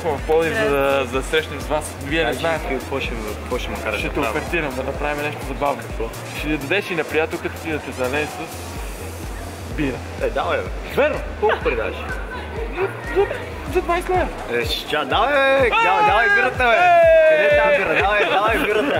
дойдохме в Пловдив, за да срещнем с вас. Вие не знаете какво ще му кажеш. Ще те офертирам да направим нещо забавно. Ще ни дадеш и на приятелката ти да те залее с бира. Давай, бе. Верно? Колко предаш? За 20 лева. Давай, давай бирата, бе. Къде е тази бира? Давай бирата.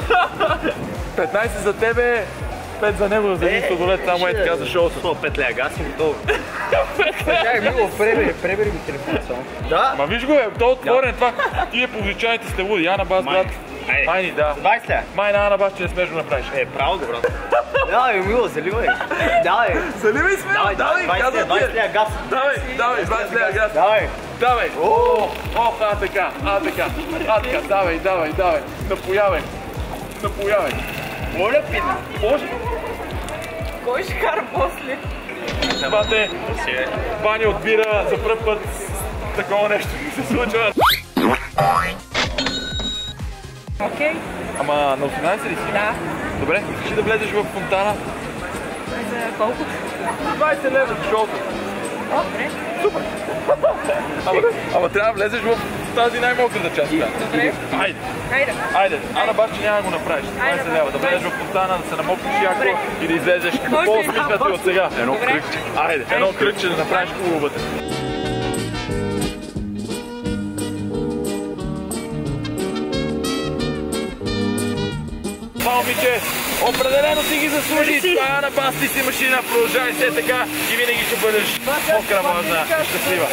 15 за тебе, 5 за него, за един сладолет, само е така за шоуто. 5 лея гасим готово. Чакай, Мило, пребери ми телефон само. Да? Ма виж го, бе, то отворен това. Тие повличаните сте луди, Ана Бас, брат. Майни, да. 20 лея. Майна Ана Бас, че не смеш го направиш. Право го, брат. Давай, Мило, заливай. Давай. Заливай смело, давай, казвам ти. 20 лея газ. Давай, 20 лея газ. Давай. Давай. Така, давай. Напоявай. Моля, пина. Може? Кой ще кара после? Бате, Ваня от бира за пръв път такова нещо се случва. Окей. Ама на 18 ли си? Да. Добре, ще да влезеш в фонтана. За колко? 20 лева за шоуто. Добре. Супер. Ама трябва да влезеш в тази най-мократа част. Добре. Айде. Ана Бас, че няма да го направиш. 20 лева. Да влезеш в фонтана, да се намокнеш яко и да излезеш по-усмихнати от сега. Едно кръгче. Айде, едно кръгче да направиш хубаво вътре. Това момиче определено си ги заслужи. Това е Ана Бас, ти си машина. Продължавай се така и винаги ще бъдеш мокра, мазна и щастлива.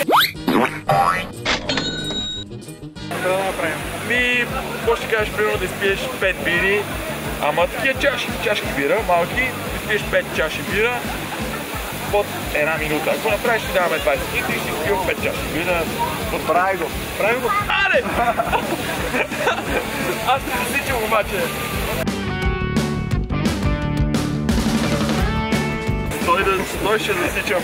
Какво да направим? Какво ще кажеш, примерно да изпиеш 5 бири, ама такива чашки бира, малки, да изпиеш 5 чаши бира под една минута. Ако направиш, ще даваме 20 минути и ще изпил 5 чаши бира. Прави го. Аре! Аз ще засичам обаче. Той ще засичам.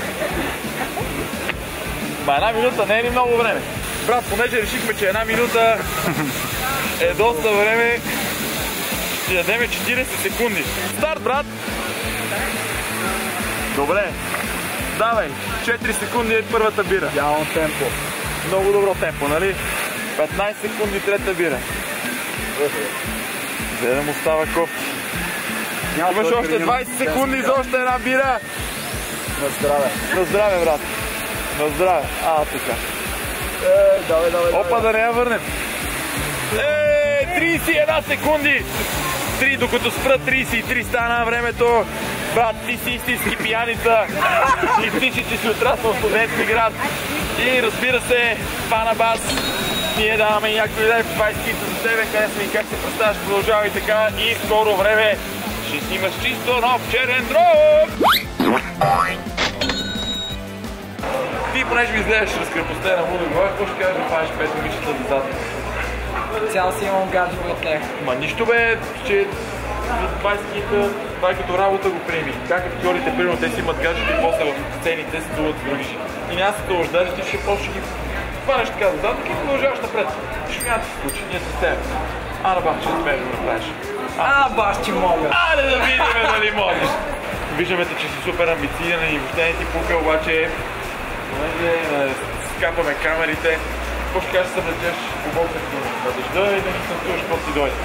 Една минута не е ли много време? Брат, понеже решихме, че една минута е доста време, ще дадем 40 секунди. Старт, брат! Добре. Давай, 4 секунди е първата бира. Идеално темпо. Много добро темпо, нали? 15 секунди трета бира. 7 остава кофе. Имаш още 20 секунди за още една бира. На здраве. На здраве, брат. На здраве. Така. Давай. Опа, да не я върнем. 31 секунди. Докато спра 33 стана времето. Брат, ти си истински пияница. И пиши, че си отраснал в студентски град. И разбира се, Ана Бас, ние даваме и някакви 20 кинта за тебе, къде сме и как се представяш, продължавай така и скоро време ще снимаш чисто нов черен дроб. Ти, понеже ми изгледаш разкрепостена муда глава, какво ще кажеш да правиш 5 момичета децата? Цял си имам гадже от нея. Ма нищо бе, че 20 кинта, това е като работа го приеми. Как актьорите, примерно, те си имат гаджети и после в сцените се дуват други жени. И няма се дълждаш, ти ще просто ги хванеш така задатък и продължаваш напред. Ще няма да се случи, ние с теб. Ана Бас, че не смееш да го направиш. Баш, че мога. Айде да видим дали можеш. Виждаме те, че си супер амбицииран и въобще не ти пука, обаче понеже скапаме камерите, какво ще кажеш да се влечеш по болката на дъжда и да ни станцуваш какво си дойде.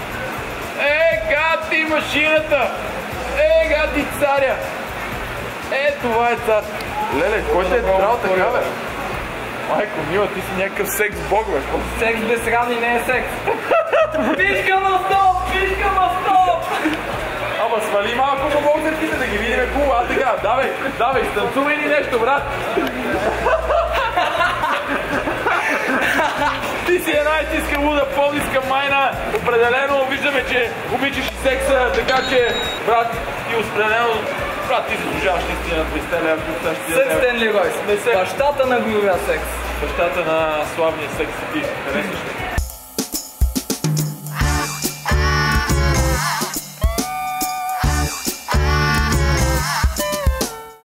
Гати машината! Гати царя! Това е цар! Леле, кой те е драл така, бе? Майко мила, ти си някакъв секс бог, бе. Секс без рани не е секс. Пишка на стоп! Ама свали малко по болката да ги видим хубаво. Така, давай, станцувай ни нещо, брат! Ти си една истинска луда, пловдивска майна. Определено виждаме, че обичаш и секса, така че, брат, ти определено, брат, ти заслужаваш наистина 200 лева. Секс Стенли Ройс. Бащата на големия секс. Бащата на славния секс ти. Харесваш ли?